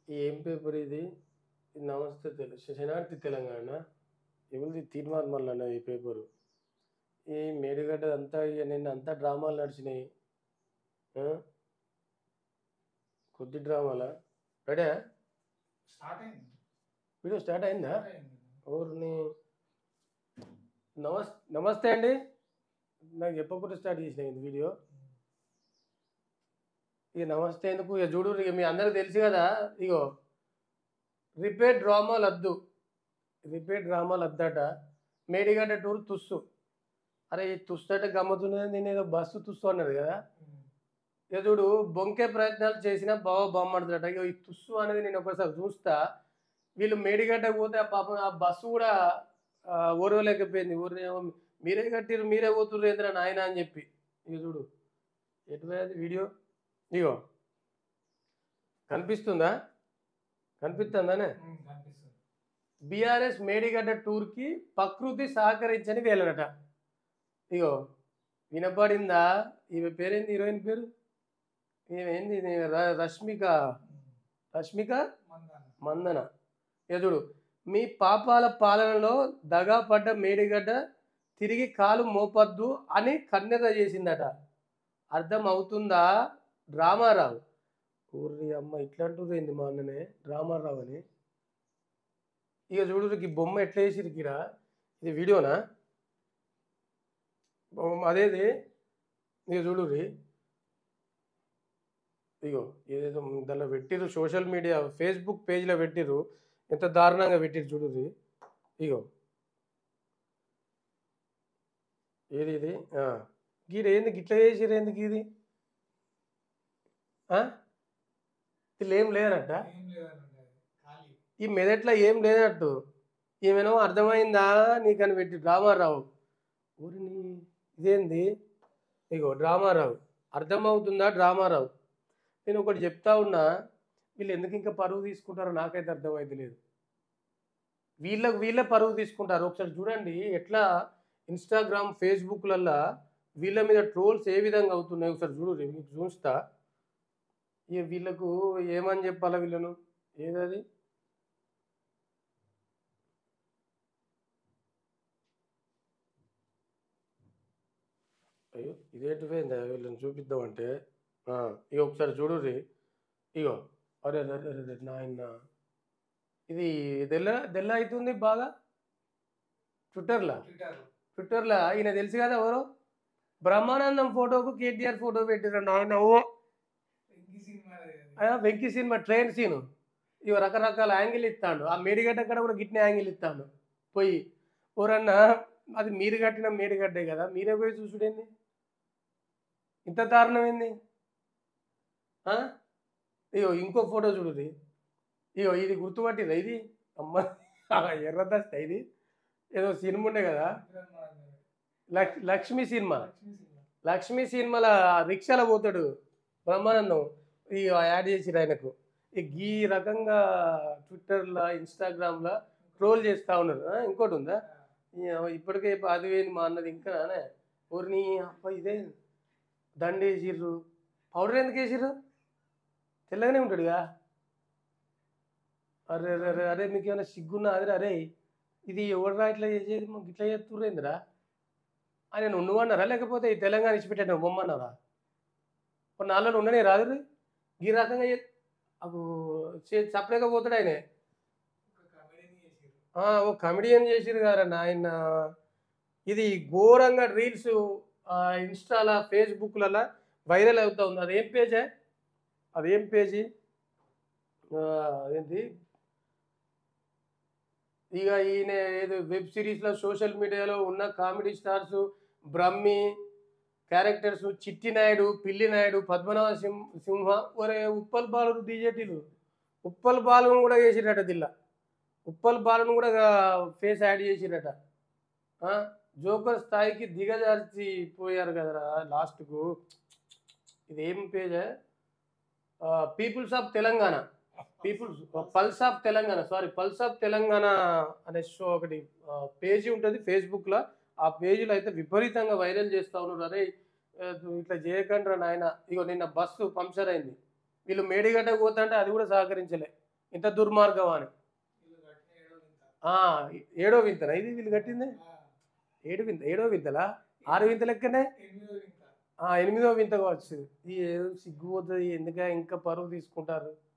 ఏం పేపర్ ఇది? నమస్తే శనార్థి తెలంగాణ. ఎవరిది తీర్మాన్ మల్లన్న ఈ పేపరు. ఈ మేడిగడ్డ అంతా ఇక నిన్న అంతా డ్రామాలు నడిచినాయి. కొద్ది డ్రామాలా? రెడీ? వీడియో స్టార్ట్ అయిందా? ఊరిని నమస్తే అండి. నాకు చెప్పకుండా స్టార్ట్ చేసిన ఇది వీడియో. ఇక నమస్తే ఎందుకు ఇక చూడు, ఇక మీ అందరికి తెలుసు కదా. ఇగో రిపేర్ డ్రామాలు వద్దట. మేడిగడ్డ టూర్ తుస్సు. అరే ఈ తుస్సట గమ్మతున్నది. నేను ఏదో బస్సు తుస్సు అన్నది కదా. ఇక చూడు, బొంకే ప్రయత్నాలు చేసినా బాగుపడుతుందట. ఇక ఈ తుస్సు అనేది నేను ఒకసారి చూస్తా. వీళ్ళు మేడిగడ్డ పోతే ఆ పాపం ఆ బస్సు కూడా ఓర్వలేకపోయింది. మీరే కట్టిరు, మీరే పోతుర్రు ఏంద్రా నాయన అని చెప్పి. ఇక చూడు ఎటుపోయేది వీడియో. ఇగో కనిపిస్తుందానే? బీఆర్ఎస్ మేడిగడ్డ టూర్కి ప్రకృతి సహకరించని వేలనట. ఇగో వినపడిందా? ఈమె పేరేంది? హీరోయిన్ పేరు ఏమేంది? రష్మిక మందన. ఎదుడు మీ పాపాల పాలనలో దగా పడ్డ మేడిగడ్డ తిరిగి కాలు మోపద్దు అని కన్నెర చేసిందట. అర్థం అవుతుందా? డ్రామారావు. ఊరి అమ్మ ఇట్లా అంటుంది ఏంది మా అన్ననే డ్రామారావు అని. ఇక చూడు ఈ బొమ్మ ఎట్లా వేసిరికిరా. ఇది వీడియోనా? అదేది ఇక చూడుర్రి. ఇగో ఏదేదో దానిలో పెట్టిర్రు, సోషల్ మీడియా ఫేస్బుక్ పేజ్లో పెట్టిర్రు. ఎంత దారుణంగా పెట్టిర్రు చూడుర్రి. ఇగో ఏది ఇది? గీడ ఏంది గిట్లా చేసిర్రు? ఎందుకు ఇది? వీళ్ళు ఏం లేదట. ఈ మెదట్లో ఏం లేనట్టు. ఈమెనో అర్థమైందా నీకని పెట్టి డ్రామారావు. ఊరిని ఇదేంది? ఇగో డ్రామారావు. అర్థమవుతుందా? డ్రామారావు. నేను ఒకటి చెప్తా ఉన్నా, వీళ్ళు ఎందుకు ఇంకా పరువు తీసుకుంటారో నాకైతే అర్థమైతే లేదు. వీళ్ళే పరువు తీసుకుంటారు. ఒకసారి చూడండి ఎట్లా ఇన్స్టాగ్రామ్ ఫేస్బుక్లల్లో వీళ్ళ మీద ట్రోల్స్ ఏ విధంగా అవుతున్నాయి. ఒకసారి చూడు, మీకు చూస్తా. ఇక వీళ్ళకు ఏమని చెప్పాలా వీళ్ళను? ఏదది? అయ్యో ఇదేంటి పోయిందా? వీళ్ళని చూపిద్దామంటే ఇక ఒకసారి చూడుర్రి. ఇగో అరే అరే నాయన, ఇది దెల్ల అవుతుంది బాగా. ట్విట్టర్లో ఈయన తెలుసు కదా ఎవరు? బ్రహ్మానందం ఫోటోకు కేటీఆర్ ఫోటో పెట్టిరండి ఆయన. Venky cinema train scene. ఇక రకరకాల యాంగిల్ ఇస్తాడు. ఆ మేడిగడ్డ కాడ కూడా గిట్నే యాంగిల్ ఇస్తాడు. పోయి ఎవరన్నా అది మీరు కట్టిన మేడిగడ్డే కదా, మీరే పోయి చూసుడేంది? ఇంత దారుణం ఏంది? ఇగో ఇంకో ఫోటో చూడుది. ఇగో ఇది గుర్తుపట్టిరా? ఇది అమ్మ ఎర్రదస్త. ఇది ఏదో సినిమా ఉండే కదా, లక్ష్మీ సినిమాల రిక్షాలో పోతాడు బ్రహ్మానందం. ఇక యాడ్ చేసిరు ఆయనకు. ఈ రకంగా ట్విట్టర్లో ఇన్స్టాగ్రామ్లో ట్రోల్ చేస్తూ ఉన్నారు. ఇంకోటి ఉందా? ఇప్పటికే అది వేయండి మా అన్నది ఇంకా ఊరిని అప్ప ఇదే దండ వేసిర్రు. పౌడర్ ఎందుకు వేసిర్రు? తెల్లగానే ఉంటాడుగా. అరే అరే అరే మీకు ఏమైనా సిగ్గున్నా? అదే అరే ఇది ఎవడరా ఇట్లా చేసేది? ఇట్లా చేస్తుర్రేందిరా అని నువ్వన్నారా? లేకపోతే ఈ తెలంగాణ ఇచ్చిపెట్టాను బొమ్మన్నారా? కొన్ని నాలుగు ఉండనే రాదు. ఈ రకంగా అప్పుడు సపరేట్గా పోతాడు ఆయన. ఓ కమెడియన్ చేసిరు కదా ఆయన. ఇది ఘోరంగా రీల్స్ ఇన్స్టాలా ఫేస్బుక్లలో వైరల్ అవుతా ఉంది. అదేం పేజీ ఏంటి? ఇక ఈయన ఏదో వెబ్ సిరీస్లో సోషల్ మీడియాలో ఉన్న కామెడీ స్టార్స్, బ్రహ్మి క్యారెక్టర్స్, చిట్టి నాయుడు, పిల్లి నాయుడు, పద్మనాభ సింహ, ఒరే ఉప్పల్ బాలు డీజేటీలు. ఉప్పల్ బాలును కూడా చేసిరట. దిల్లా ఉప్పల్ బాలును కూడా ఫేస్ యాడ్ చేసిరట. జోకర్ స్థాయికి దిగజారిపోయారు కదరా లాస్ట్కు. ఇదేం పేజే? Peoples of Telangana, pulse of Telangana అనే షో ఒకటి పేజీ ఉంటుంది ఫేస్బుక్లో. ఆ పేజీలో అయితే విపరీతంగా వైరల్ చేస్తూ ఉన్నారు. అరే ఇట్లా చేయకండి రా నాయన. ఇగో నిన్న బస్సు పంక్చర్ అయింది. వీళ్ళు మేడిగడ్డ పోతుంటే అది కూడా సహకరించలే. ఇంత దుర్మార్గం అని. ఆ, ఏడో వింతనా ఇది వీళ్ళు కట్టింది? ఏడో వింతలా? 6 వింత లెక్కనే. ఎనిమిదో వింత కావచ్చు. ఈ ఏదో సిగ్గుపోతుంది, ఎందుక ఇంకా పరువు తీసుకుంటారు.